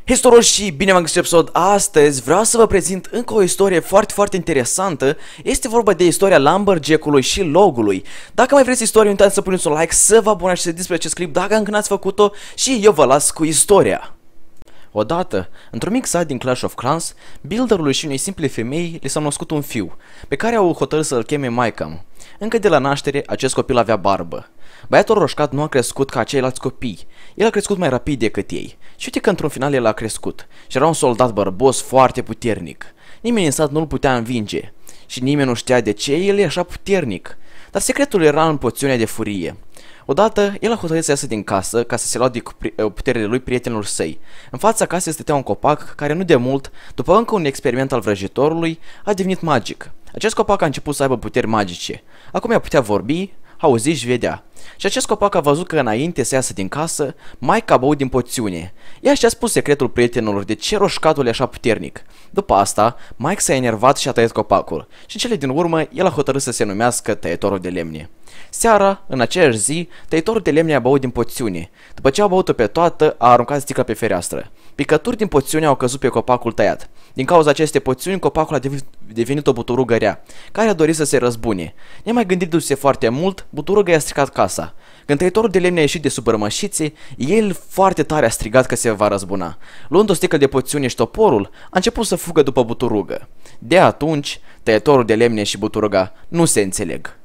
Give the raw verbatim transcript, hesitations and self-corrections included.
Hei tuturor și bine v-am găsit episod. Astăzi vreau să vă prezint încă o istorie foarte, foarte interesantă. Este vorba de istoria Lumberjack-ului și logului. Dacă mai vreți istorie, nu uitați să puneți un like, să vă abonați și să despre acest clip dacă încă n-ați făcut-o și eu vă las cu istoria. Odată, într-un mic sat din Clash of Clans, builderului și unei simple femei li s-a născut un fiu, pe care au hotărât să-l cheme Maicam. Încă de la naștere, acest copil avea barbă. Băiatul roșcat nu a crescut ca ceilalți copii, el a crescut mai rapid decât ei. Și uite că într-un final el a crescut și era un soldat bărbos foarte puternic. Nimeni în sat nu-l putea învinge și nimeni nu știa de ce el e așa puternic. Dar secretul era în poțiunea de furie. Odată, el a hotărât să iasă din casă ca să se lua de puterile lui prietenilor săi. În fața casei stătea un copac care nu de mult, după încă un experiment al vrăjitorului, a devenit magic. Acest copac a început să aibă puteri magice. Acum ea putea vorbi, auzi și vedea. Și acest copac a văzut că înainte să iasă din casă, Mike a băut din poțiune. Ea și-a spus secretul prietenilor de ce roșcatul e așa puternic. După asta, Mike s-a enervat și a tăiat copacul. Și în cele din urmă, el a hotărât să se numească Tăietorul de Lemne. Seara, în aceeași zi, Tăietorul de Lemne a băut din poțiune. După ce a băut-o pe toată, a aruncat sticla pe fereastră. Picături din poțiune au căzut pe copacul tăiat. Din cauza acestei poțiuni, copacul a devenit o buturugă rea, care a dorit să se răzbune. Nemai gândindu-se foarte mult, buturugă i-a stricat casa. Când Tăietorul de Lemne a ieșit de sub rămășițe, el foarte tare a strigat că se va răzbuna. Luând o sticlă de poțiune și toporul, a început să fugă după buturugă. De atunci, Tăietorul de Lemne și buturuga nu se înțeleg.